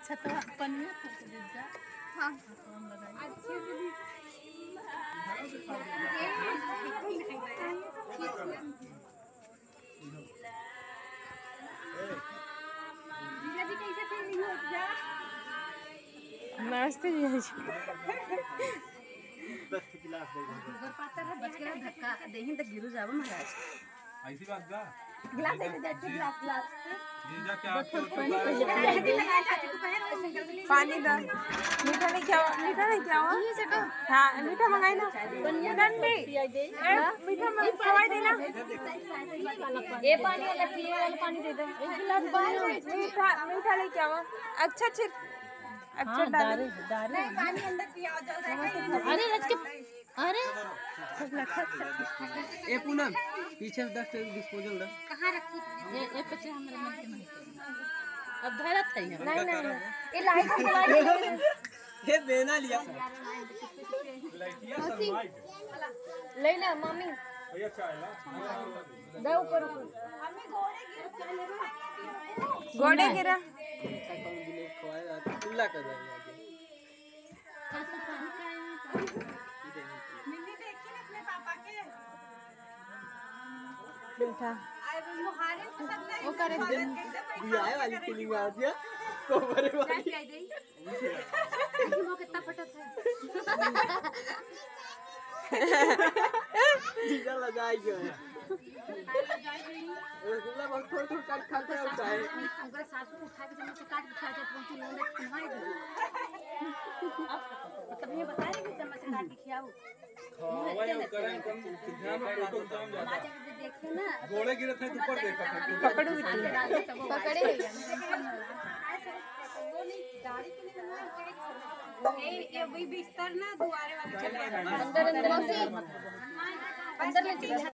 छतवा पन्नी दे जा। हां हम लगाई अच्छे से भी जीजा जी कैसे फीलिंग हो जा नमस्ते जीजा जी। 10 गिलास दे ऊपर पातर है बच के धक्का देही तो गिर जाओ महाराज। ऐसी बात का गिलास दे दे गिलास गिलास जीजा क्या पानी दो। मीठा नहीं क्या हाँ मीठा मंगाई ना डंडी मीठा मंगवाई देना। ये पानी वाला पिए वाला पानी दे दे एक गिलास मीठा मीठा लेके आओ। अच्छा अच्छा डाल नहीं पानी अंदर पिया जल्दी। अरे रच के अरे सब लखा ए पूनम पीछे 10 डिस्पोजल रख कहां रखी ये पीछे हमारे मन के नहीं अब धरत है नहीं ये लाइट जलाई ये बेना लिया ले ना मम्मी भैया चाय ला दो ऊपर घोड़े गिरा कौन दिले खवाया खुला कर रहा है मीठा वो करे बियाह वाली फीलिंग आ गया कोबरे वाली वो कितना फटत है जीजा लगाई गया रसगुल्ला बहुत थोड़ा काट खाता होता है हमरे सासू को उठा के जब से काट खा के पहुंची लोग तुम्हारे तब ये बता रहे कि चम्मच से काट के खिलाओ खवाया करें कम ध्यान में फोटो काम ज्यादा देखे ना घोड़े गिरे थे ऊपर देखा था पकड़ू पकड़े ये वही बिस्तर ना दुआरे वाले चले अंदर अंदर अंदर